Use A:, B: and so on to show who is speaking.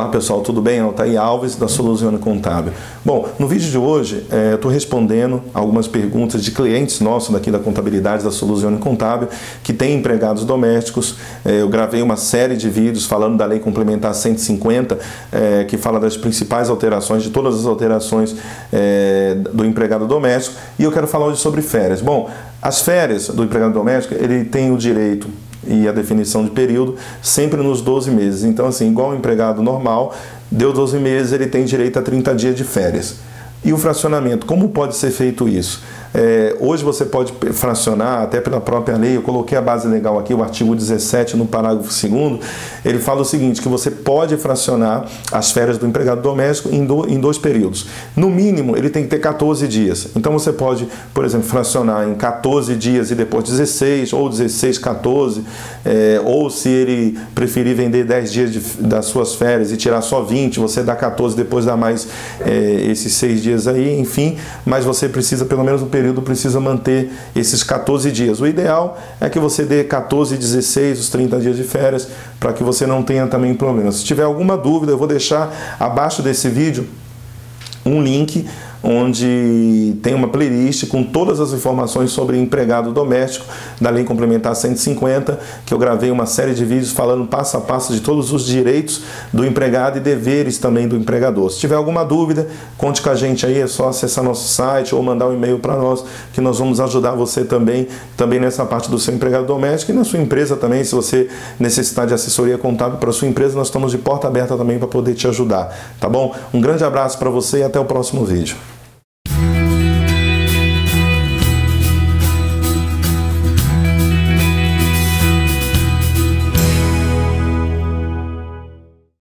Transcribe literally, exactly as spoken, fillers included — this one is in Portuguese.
A: Olá pessoal, tudo bem? Altair Alves da Soluzione Contábil. Bom, no vídeo de hoje é, eu estou respondendo algumas perguntas de clientes nossos daqui da contabilidade da Soluzione Contábil que têm empregados domésticos. É, eu gravei uma série de vídeos falando da Lei Complementar cento e cinquenta, é, que fala das principais alterações, de todas as alterações é, do empregado doméstico, e eu quero falar hoje sobre férias. Bom, as férias do empregado doméstico, ele tem o direito e a definição de período sempre nos doze meses. Então, assim, igual o empregado normal, deu doze meses, ele tem direito a trinta dias de férias. E o fracionamento, como pode ser feito isso? É, hoje você pode fracionar, até pela própria lei, eu coloquei a base legal aqui, o artigo dezessete, no parágrafo segundo, ele fala o seguinte, que você pode fracionar as férias do empregado doméstico em, do, em dois períodos. No mínimo, ele tem que ter quatorze dias. Então você pode, por exemplo, fracionar em quatorze dias e depois dezesseis, ou dezesseis, quatorze, é, ou se ele preferir vender dez dias de, das suas férias e tirar só vinte, você dá quatorze, depois dá mais é, esses seis dias aí, enfim, mas você precisa, pelo menos no período, precisa manter esses quatorze dias. O ideal é que você dê quatorze, dezesseis, os trinta dias de férias, para que você não tenha também problemas. Se tiver alguma dúvida, eu vou deixar abaixo desse vídeo um link onde tem uma playlist com todas as informações sobre empregado doméstico da Lei Complementar cento e cinquenta, que eu gravei uma série de vídeos falando passo a passo de todos os direitos do empregado e deveres também do empregador. Se tiver alguma dúvida, conte com a gente aí, é só acessar nosso site ou mandar um e-mail para nós, que nós vamos ajudar você também, também nessa parte do seu empregado doméstico e na sua empresa também. Se você necessitar de assessoria contábil para a sua empresa, nós estamos de porta aberta também para poder te ajudar, tá bom? Um grande abraço para você e até o próximo vídeo.